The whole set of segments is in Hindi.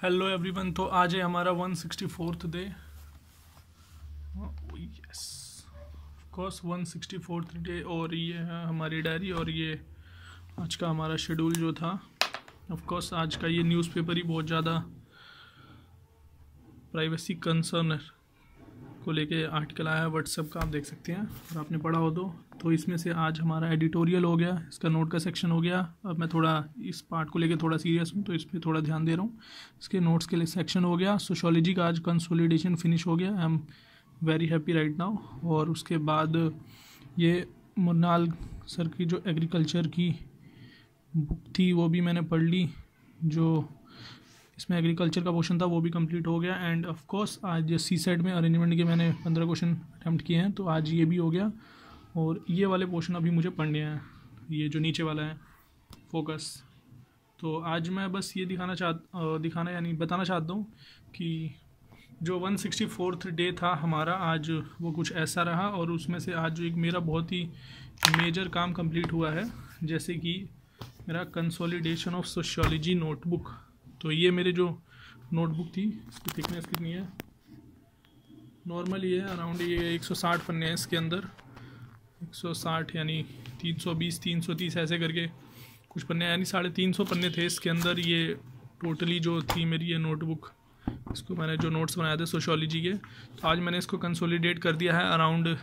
Hello everyone. तो आज है हमारा 164th day. Yes, of course 164th day. और ये है हमारी डायरी और ये आज का हमारा शेड्यूल जो था। ऑफ कोर्स आज का ये न्यूज़पेपर ही बहुत ज़्यादा प्राइवेसी कंसर्न को लेके आर्टिकल आया है व्हाट्सएप का, आप देख सकते हैं और आपने पढ़ा हो तो इसमें से आज हमारा एडिटोरियल हो गया, इसका नोट का सेक्शन हो गया। अब मैं थोड़ा इस पार्ट को लेके थोड़ा सीरियस हूँ तो इस पर थोड़ा ध्यान दे रहा हूँ। इसके नोट्स के लिए सेक्शन हो गया। सोशियोलॉजी का आज कंसोलिडेशन फिनिश हो गया। I am very happy right now. और उसके बाद ये मुन्नाल सर की जो एग्रीकल्चर की बुक थी वो भी मैंने पढ़ ली, जो इसमें एग्रीकल्चर का पोर्शन था वो भी कंप्लीट हो गया। एंड ऑफ कोर्स आज सी सेट में अरेंजमेंट के मैंने 15 क्वेश्चन अटैम्प्ट किए हैं, तो आज ये भी हो गया। और ये वाले पोर्शन अभी मुझे पढ़ने हैं, ये जो नीचे वाला है फोकस। तो आज मैं बस ये बताना चाहता हूँ कि जो 164th डे था हमारा, आज वो कुछ ऐसा रहा। और उसमें से आज जो एक मेरा बहुत ही मेजर काम कंप्लीट हुआ है, जैसे कि मेरा कंसोलिडेशन ऑफ सोशियोलॉजी नोटबुक। तो ये मेरे जो नोटबुक थी इसकी थिकनेस कितनी है, नॉर्मल ये है अराउंड ये 160 पन्ने हैं इसके अंदर। 160 यानी 320 330 ऐसे करके कुछ पन्ने, यानी 350 पन्ने थे इसके अंदर। ये टोटली जो थी मेरी ये नोटबुक, इसको मैंने जो नोट्स बनाए थे सोशियोलॉजी के, तो आज मैंने इसको कंसोलिडेट कर दिया है अराउंड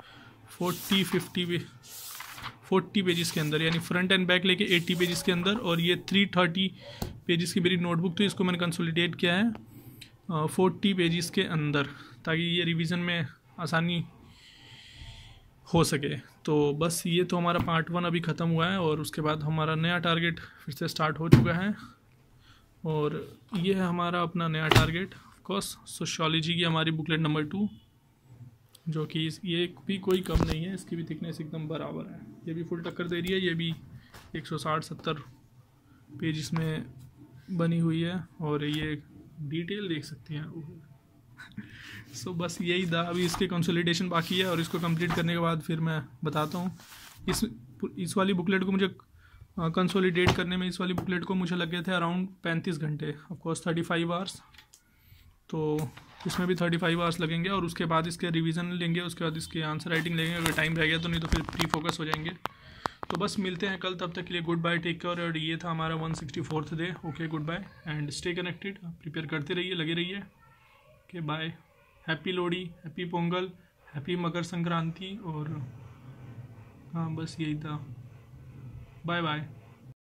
40 पेजेस के अंदर, यानी फ्रंट एंड बैक लेके 80 पेजेस के अंदर। और ये 330 पेजेस की मेरी नोटबुक थी, इसको मैंने कंसोलिडेट किया है 40 पेजेस के अंदर, ताकि ये रिवीजन में आसानी हो सके। तो बस ये तो हमारा पार्ट 1 अभी ख़त्म हुआ है और उसके बाद हमारा नया टारगेट फिर से स्टार्ट हो चुका है। और ये है हमारा अपना नया टारगेट, ऑफ कोर्स सोशियोलॉजी की हमारी बुकलेट नंबर 2, जो कि ये भी कोई कम नहीं है, इसकी भी थिकनेस एकदम बराबर है। ये भी फुल टक्कर दे रही है, ये भी 160-70 पेजेस में बनी हुई है। और ये डिटेल देख सकते हैं। सो बस यही था, अभी इसके कंसोलिडेशन बाकी है और इसको कंप्लीट करने के बाद फिर मैं बताता हूँ। इस वाली बुकलेट को मुझे कंसोलिडेट करने में, इस वाली बुकलेट को मुझे लगे थे अराउंड 35 घंटे, ऑफकोर्स 35 आवर्स। तो इसमें भी 35 आवर्स लगेंगे और उसके बाद इसके रिवीजन लेंगे, उसके बाद इसके आंसर राइटिंग लेंगे। अगर टाइम रह गया तो, नहीं तो फिर प्री फोकस हो जाएंगे। तो बस मिलते हैं कल, तब तक के लिए गुड बाय, टेक केयर। और ये था हमारा 164th day. Okay, good bye and stay connected, prepare करते रहिए, लगे रहिए। Okay bye, happy Lohri, happy Pongal, happy Makar Sankranti. और हाँ बस यही था, बाय बाय।